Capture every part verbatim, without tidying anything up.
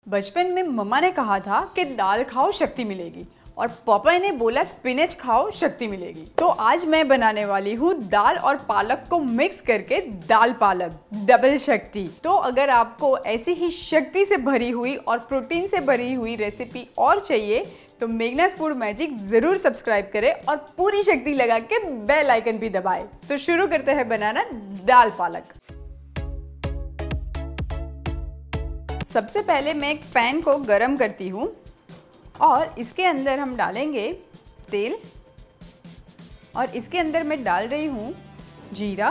बचपन में मम्मा ने कहा था कि दाल खाओ शक्ति मिलेगी और पापा ने बोला स्पिनच खाओ शक्ति मिलेगी। तो आज मैं बनाने वाली हूँ दाल और पालक को मिक्स करके दाल पालक डबल शक्ति। तो अगर आपको ऐसी ही शक्ति से भरी हुई और प्रोटीन से भरी हुई रेसिपी और चाहिए तो मेघनास फूड मैजिक जरूर सब्सक्राइब करें और पूरी शक्ति लगा के बेल आइकन भी दबाएं। तो शुरू करते हैं बनाना दाल पालक। सबसे पहले मैं एक पैन को गरम करती हूँ और इसके अंदर हम डालेंगे तेल और इसके अंदर मैं डाल रही हूँ जीरा।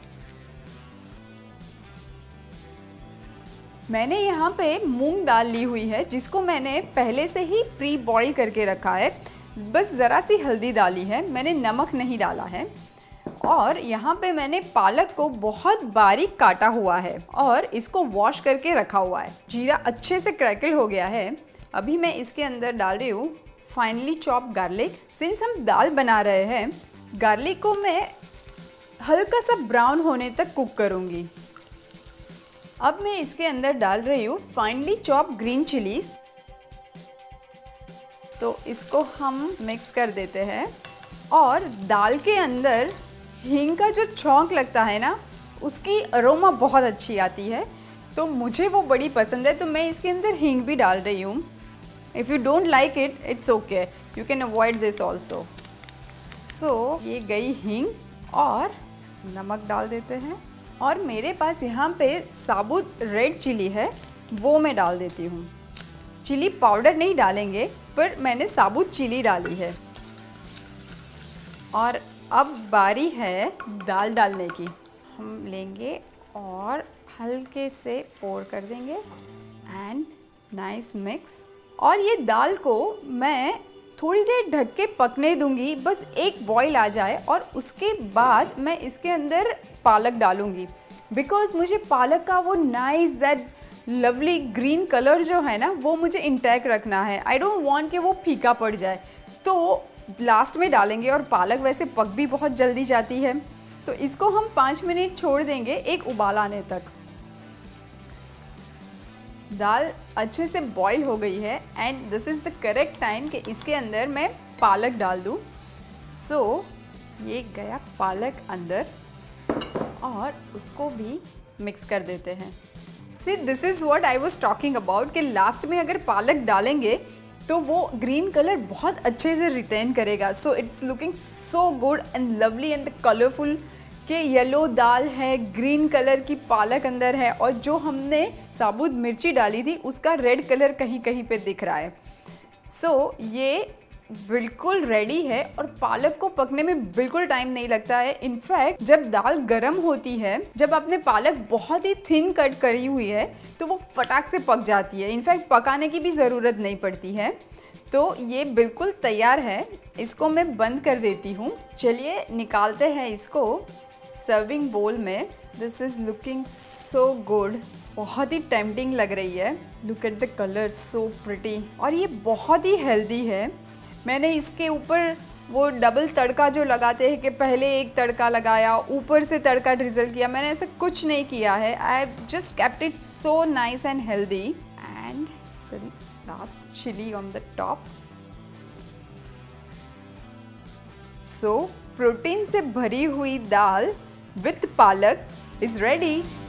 मैंने यहाँ पे मूंग दाल ली हुई है जिसको मैंने पहले से ही प्री बॉईल करके रखा है। बस ज़रा सी हल्दी डाली है, मैंने नमक नहीं डाला है। और यहाँ पे मैंने पालक को बहुत बारीक काटा हुआ है और इसको वॉश करके रखा हुआ है। जीरा अच्छे से क्रैकल हो गया है। अभी मैं इसके अंदर डाल रही हूँ फाइनली चॉप गार्लिक। सिंस हम दाल बना रहे हैं, गार्लिक को मैं हल्का सा ब्राउन होने तक कुक करूँगी। अब मैं इसके अंदर डाल रही हूँ फाइनली चॉप ग्रीन चिलीज। तो इसको हम मिक्स कर देते हैं और दाल के अंदर हींग का जो छौंक लगता है ना, उसकी अरोमा बहुत अच्छी आती है, तो मुझे वो बड़ी पसंद है। तो मैं इसके अंदर हींग भी डाल रही हूँ। If you don't like it it's okay, you can avoid this also. So ये गई हींग और नमक डाल देते हैं। और मेरे पास यहाँ पे साबुत रेड चिली है, वो मैं डाल देती हूँ। चिली पाउडर नहीं डालेंगे, पर मैंने साबुत चिली डाली है। और अब बारी है दाल डालने की। हम लेंगे और हल्के से पोर कर देंगे एंड नाइस मिक्स। और ये दाल को मैं थोड़ी देर ढक के पकने दूंगी, बस एक बॉईल आ जाए और उसके बाद मैं इसके अंदर पालक डालूंगी। बिकॉज मुझे पालक का वो nice that lovely green colour जो है ना, वो मुझे इंटैक्ट रखना है। आई डोंट वांट कि वो फीका पड़ जाए, तो लास्ट में डालेंगे। और पालक वैसे पक भी बहुत जल्दी जाती है, तो इसको हम पाँच मिनट छोड़ देंगे एक उबाल आने तक। दाल अच्छे से बॉईल हो गई है and this is the correct time कि इसके अंदर मैं पालक डाल दूँ। सो so, ये गया पालक अंदर और उसको भी मिक्स कर देते हैं। See this is what I was talking about कि लास्ट में अगर पालक डालेंगे तो वो ग्रीन कलर बहुत अच्छे से रिटेन करेगा। So it's looking so good and lovely and colourful कि येलो दाल है, ग्रीन कलर की पालक अंदर है और जो हमने साबुत मिर्ची डाली थी उसका रेड कलर कहीं कहीं पे दिख रहा है। सो so, ये बिल्कुल रेडी है और पालक को पकने में बिल्कुल टाइम नहीं लगता है। इनफैक्ट जब दाल गर्म होती है, जब आपने पालक बहुत ही थिन कट करी हुई है तो वो फटाक से पक जाती है। इनफैक्ट पकाने की भी ज़रूरत नहीं पड़ती है। तो ये बिल्कुल तैयार है, इसको मैं बंद कर देती हूँ। चलिए निकालते हैं इसको सर्विंग बोल में। This is looking so good, बहुत ही टेम्पटिंग लग रही है। Look at the colour, so pretty. और ये बहुत ही हेल्दी है। मैंने इसके ऊपर वो डबल तड़का जो लगाते हैं कि पहले एक तड़का लगाया ऊपर से तड़का ड्रिजल किया, मैंने ऐसा कुछ नहीं किया है। I just kept it so nice and healthy and the last chilli on the top. So protein से भरी हुई दाल विथ पालक इज रेडी।